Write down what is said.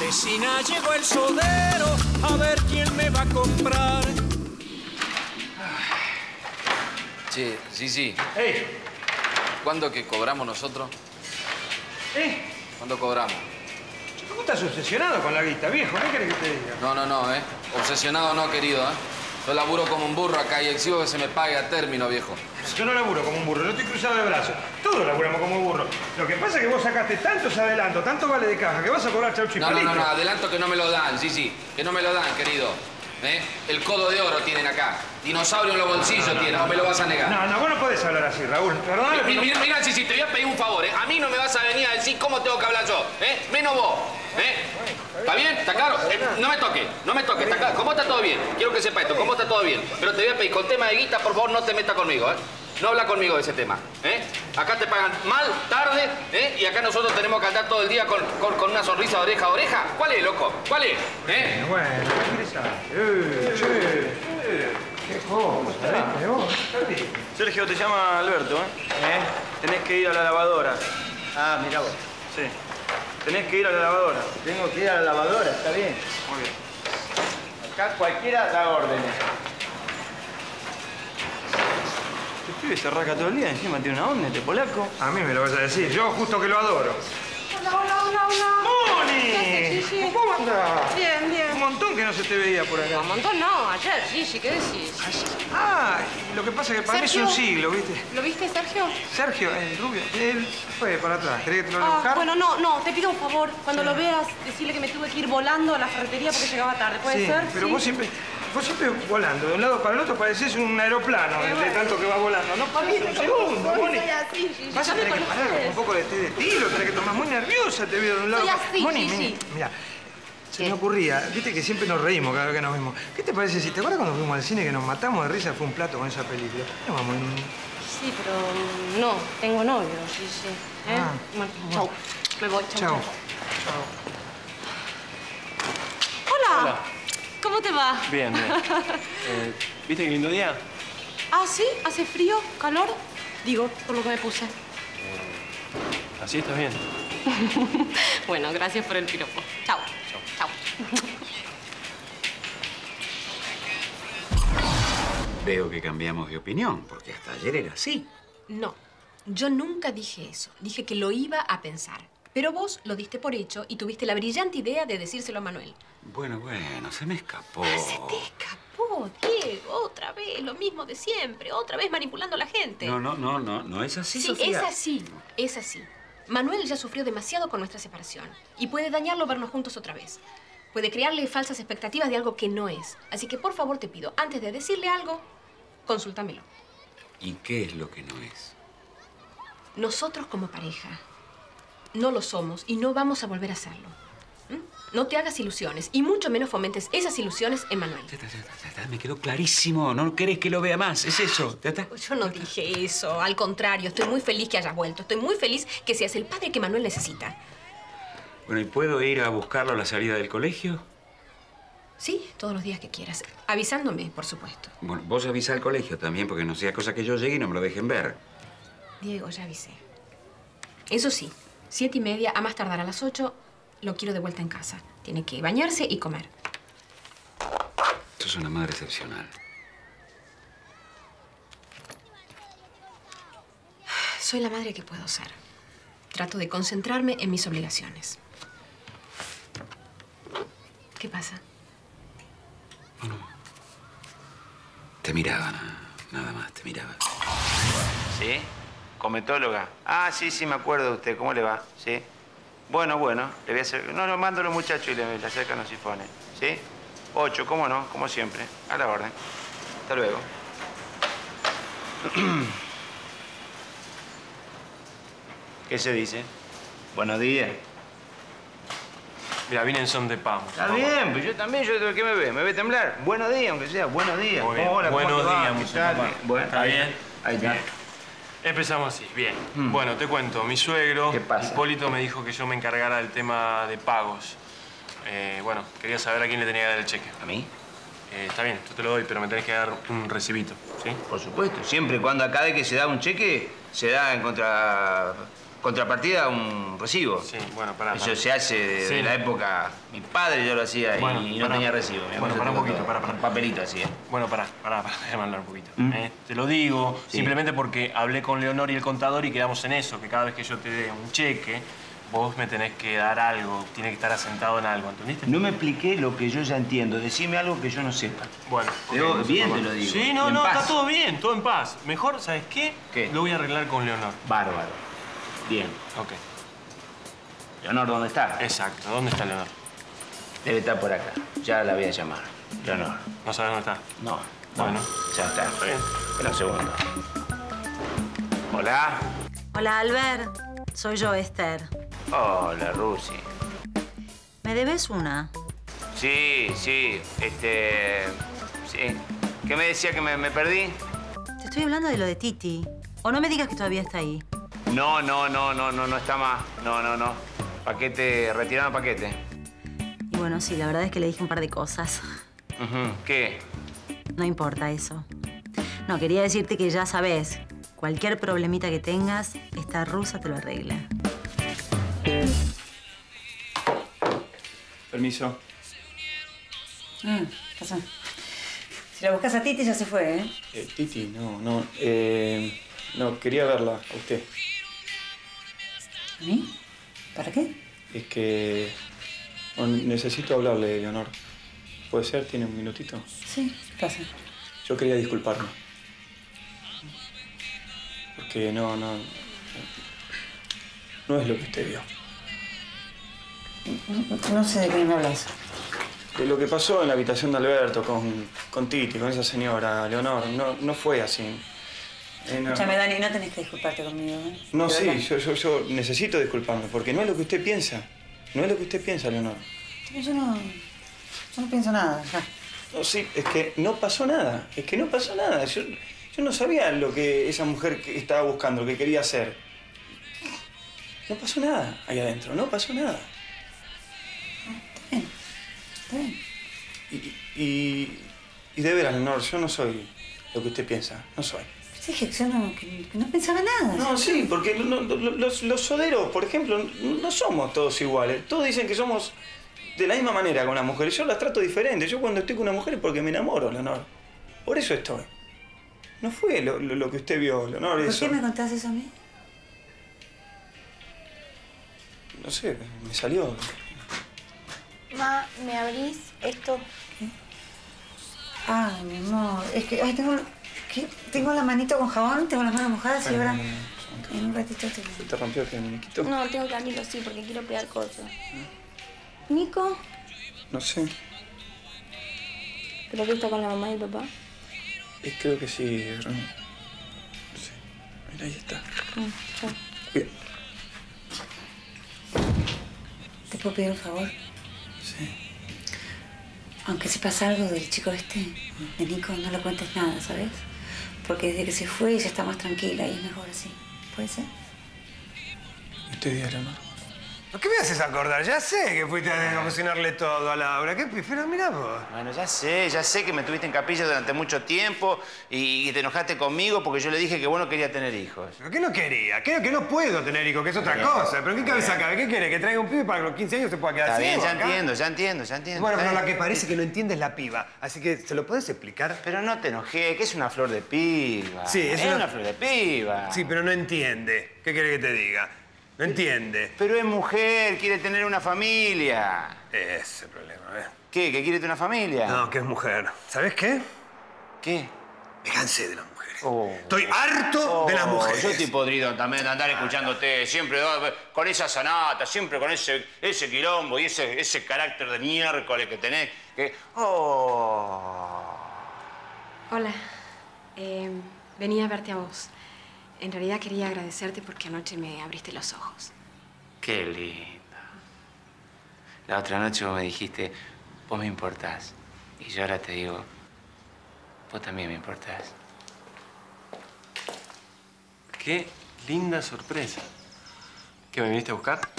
Vecina, llegó el sodero, a ver quién me va a comprar. Che, sí. ¡Ey! ¿Cuándo que cobramos nosotros? ¿Cuándo cobramos? ¿Cómo estás obsesionado con la guita, viejo? ¿Qué querés que te diga? No, Obsesionado no, querido, Yo laburo como un burro acá y exijo que se me pague a término, viejo. Yo no laburo como un burro, yo estoy cruzado de brazos. Todos laburamos como un burro. Lo que pasa es que vos sacaste tantos adelantos, tanto vale de caja, que vas a cobrar chaucho y palito. No, adelanto que no me lo dan, sí, que no me lo dan, querido. El codo de oro tienen acá. Dinosaurio en los bolsillos tienen, no me lo vas a negar. No, vos no podés hablar así, Raúl. Perdóname. Mira, sí, te voy a pedir un favor, A mí no me vas a venir a decir cómo tengo que hablar yo, Menos vos, ¿Está bien? ¿Está claro? No me toques, ¿está claro? ¿Cómo está todo bien? Quiero que sepa esto, ¿cómo está todo bien? Pero te voy a pedir, con tema de guita, por favor, no te metas conmigo, No habla conmigo de ese tema, Acá te pagan mal, tarde, Y acá nosotros tenemos que andar todo el día con una sonrisa de oreja a oreja. ¿Cuál es, loco? ¿Cuál es? Bueno, qué cosa, Sergio, te llama Alberto, Tenés que ir a la lavadora. Ah, mira vos. Sí. Tenés que ir a la lavadora. Tengo que ir a la lavadora, está bien. Muy bien. Acá cualquiera da órdenes. Este pibe se rasca todo el día, encima tiene una onda, este polaco. A mí me lo vas a decir, yo justo que lo adoro. Hola. ¡Moni! ¿Qué haces, Gigi? ¿Cómo andás? Bien. Un montón que no se te veía por acá. Un montón no, ayer, Gigi, ¿qué decís? Lo que pasa es que para mí es un siglo, ¿viste? ¿Lo viste, Sergio? Sergio, el rubio, él fue para atrás. ¿Querés que te lo voy a buscar? Bueno, no, te pido un favor. Cuando lo veas, decirle que me tuve que ir volando a la ferretería porque llegaba tarde. ¿Puede ser? Pero vos siempre volando, de un lado para el otro parecés un aeroplano de tanto que va volando. No parís un segundo, Moni. Soy así, Gigi. Vas a tener que parar un poco de estilo, tenés que tomar muy nerviosa, te veo de un lado. Soy así, Moni, Gigi. mira, se me ocurría, viste que siempre nos reímos cada vez que nos vemos. ¿Qué te parece si te acuerdas cuando fuimos al cine que nos matamos de risa? Fue un plato con esa película. No vamos en... Sí, pero no, tengo novio, Gigi. Bueno, chau. Me voy, chau. Hola. ¿Cómo te va? Bien. ¿Viste qué lindo día? Ah, ¿sí? ¿Hace frío? ¿Calor? Digo, por lo que me puse. Así estás bien. Bueno, gracias por el piropo. Chau. Veo que cambiamos de opinión, porque hasta ayer era así. No, yo nunca dije eso. Dije que lo iba a pensar. Pero vos lo diste por hecho y tuviste la brillante idea de decírselo a Manuel. Bueno, se me escapó. Se te escapó, Diego. Otra vez, lo mismo de siempre. Otra vez manipulando a la gente. No es así, Sí, Sofía. es así. Manuel ya sufrió demasiado con nuestra separación. Y puede dañarlo vernos juntos otra vez. Puede crearle falsas expectativas de algo que no es. Así que, por favor, te pido, antes de decirle algo, consúltamelo. ¿Y qué es lo que no es? Nosotros como pareja no lo somos y no vamos a volver a hacerlo. No te hagas ilusiones y mucho menos fomentes esas ilusiones en Manuel. Ya, me quedó clarísimo. No querés que lo vea más. Es eso. ¿Ya está? Yo no dije eso. Al contrario, estoy muy feliz que hayas vuelto. Estoy muy feliz que seas el padre que Manuel necesita. Bueno, ¿y puedo ir a buscarlo a la salida del colegio? Sí, todos los días que quieras. Avisándome, por supuesto. Bueno, vos avisa al colegio también, porque no sea cosa que yo llegue y no me lo dejen ver. Diego, ya avisé. Eso sí, 7:30, a más tardar a las 8, lo quiero de vuelta en casa. Tiene que bañarse y comer. Sos una madre excepcional. Soy la madre que puedo ser. Trato de concentrarme en mis obligaciones. ¿Qué pasa? Bueno, te miraba, nada más, te miraba. ¿Sí? ¿Cometóloga? Ah, sí, me acuerdo de usted. ¿Cómo le va? ¿Sí? Bueno, le voy a hacer... No, mando a los muchachos y le acercan los sifones. ¿Sí? 8, ¿cómo no? Como siempre. A la orden. Hasta luego. ¿Qué se dice? Buenos días. Mira, vine en son de pan. Está bien, pues yo también, ¿qué me ve? ¿Me ve temblar? Buenos días, aunque sea, buenos días. Muy bien. Hola, ¿cómo Buenos te va? días, ¿Qué mucho tal? papá. Bueno, ¿Está bien? Ahí está. Bien. Empezamos así, bien. Bueno, te cuento, mi suegro, ¿Qué pasa? Hipólito, me dijo que yo me encargara del tema de pagos. Bueno, quería saber a quién le tenía que dar el cheque. ¿A mí? Está bien, yo te lo doy, pero me tenés que dar un recibito, ¿sí? Por supuesto, siempre y cuando acá de que se da un cheque, se da en contra contrapartida un recibo. Sí, bueno, pará. Eso se hace de la época... Mi padre yo lo hacía Bueno, y no tenía recibo. Bueno, pará un poquito, pará. Un papelito así, ¿eh? Bueno, pará, déjame hablar un poquito. Te lo digo simplemente porque hablé con Leonor y el contador y quedamos en eso, que cada vez que yo te dé un cheque, vos me tenés que dar algo, tiene que estar asentado en algo, ¿entendiste? No me expliqué lo que yo ya entiendo. Decime algo que yo no sepa. Bueno. Bien te lo digo. Sí, no, está todo bien, todo en paz. Mejor, ¿sabes qué? ¿Qué? Lo voy a arreglar con Leonor. Bárbaro. Bien. Ok. Leonor, ¿dónde está? Exacto, ¿dónde está Leonor? Debe estar por acá. Ya la voy a llamar. Leonor. ¿No sabes dónde está? No. Bueno. Ya está. Espera un segundo. Hola. Hola, Albert. Soy yo, Esther. Hola, Rusi. ¿Me debes una? Sí. Sí. ¿Qué me decía que me perdí? Te estoy hablando de lo de Titi. O no me digas que todavía está ahí. No está más. No. Paquete, retiraron paquete. Y bueno, sí, la verdad es que le dije un par de cosas. ¿Qué? No importa eso. No, quería decirte que ya sabes, cualquier problemita que tengas, esta rusa te lo arregla. Permiso. Pasa. Si la buscas a Titi, ya se fue, ¿eh? Titi, no. No, quería verla a usted. ¿A mí? ¿Para qué? Es que... bueno, necesito hablarle, Leonor. ¿Puede ser? ¿Tiene un minutito? Sí, pasa. Yo quería disculparme. Porque no es lo que usted vio. No sé de qué me hablas. De lo que pasó en la habitación de Alberto con Titi, con esa señora, Leonor, no fue así. Escúchame, Dani, no tenés que disculparte conmigo, ¿eh? No, sí, yo necesito disculparme, porque no es lo que usted piensa. No es lo que usted piensa, Leonor. Yo no pienso nada, ya. No, sí, es que no pasó nada. Es que no pasó nada. Yo no sabía lo que esa mujer estaba buscando, lo que quería hacer. No pasó nada ahí adentro, no pasó nada. Está bien. Y de veras, Leonor, yo no soy lo que usted piensa. No soy. Dije que yo que no pensaba nada. No, sí, porque los soderos, por ejemplo, no somos todos iguales. Todos dicen que somos de la misma manera con las mujeres. Yo las trato diferente. Yo cuando estoy con una mujer es porque me enamoro, Leonor. Por eso estoy. No fue lo que usted vio, Leonor, eso. ¿Por qué me contás eso a mí? No sé, me salió. Ma, ¿me abrís esto? ¿Qué? Ay, mi amor, es que tengo la manito con jabón, tengo las manos mojadas y ahora en un ratito te... ¿Se te rompió el muñequito? No, tengo que abrirlo, sí, porque quiero pegar cosas. ¿Nico? No sé. ¿Pero que está con la mamá y el papá? Creo que sí, sí. Mira, ahí está. Chao. Bien. ¿Te puedo pedir un favor? Sí. Aunque sepas algo del chico este, de Nico, no le cuentes nada, ¿sabes? Porque desde que se fue ella está más tranquila y es mejor así. ¿Puede ser? Usted diga, Leonor. ¿Por qué me haces acordar? Ya sé que fuiste a cocinarle todo a Laura. ¿Qué? Pero mirá vos. Bueno, ya sé que me tuviste en capilla durante mucho tiempo y te enojaste conmigo porque yo le dije que vos no querías tener hijos. ¿Pero qué no quería? Creo que no puedo tener hijos, que es otra cosa. ¿Pero qué cabeza cabe? ¿Qué quiere? ¿Que traiga un pibe para que a los 15 años se pueda quedar Está bien, ciego ya acá? entiendo. Bueno, pero la que parece que no entiende es la piba. Así que, ¿se lo podés explicar? Pero no te enojé, que es una flor de piba. Sí, es una flor de piba. Sí, pero no entiende. ¿Qué quiere que te diga? No entiende. Pero es mujer, quiere tener una familia. Ese es el problema, ¿eh? ¿Qué? ¿Que quiere tener una familia? No, que es mujer. ¿Sabés qué? ¿Qué? Me cansé de las mujeres. Estoy harto de las mujeres. Yo estoy podrido también de andar escuchándote siempre con esa sanata, siempre con ese quilombo y ese carácter de miércoles que tenés. Hola. Venía a verte a vos. En realidad quería agradecerte porque anoche me abriste los ojos. Qué lindo. La otra noche vos me dijiste, vos me importás. Y yo ahora te digo, vos también me importás. Qué linda sorpresa. ¿Qué, me viniste a buscar?